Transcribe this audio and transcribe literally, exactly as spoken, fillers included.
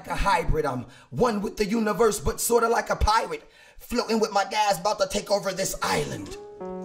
like a hybrid. I'm one with the universe, but sorta like a pirate. Floating with my guys, about to take over this island.